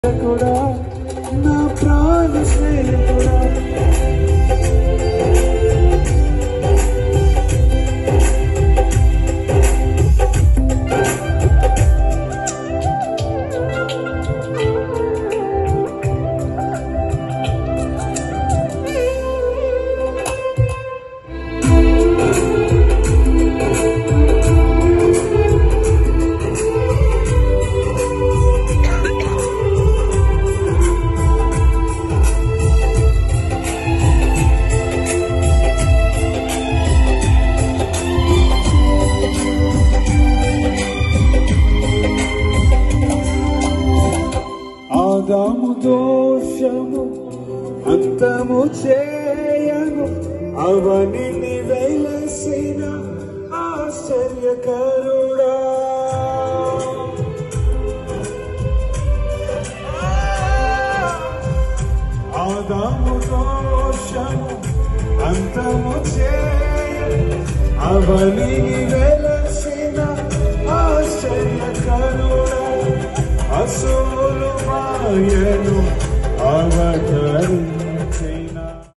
కూడా నా ప్రాణ స్నేహితుడా ఆదాము దోషము అంతము చేయను అవనిని వెలసిన ఆశ్చర్యకరుడా ఆదాము దోషము అంతము చేయను అవనిని వెలసిన ఆశ్చర్యకరుడా అసూలు మాయను అవతరి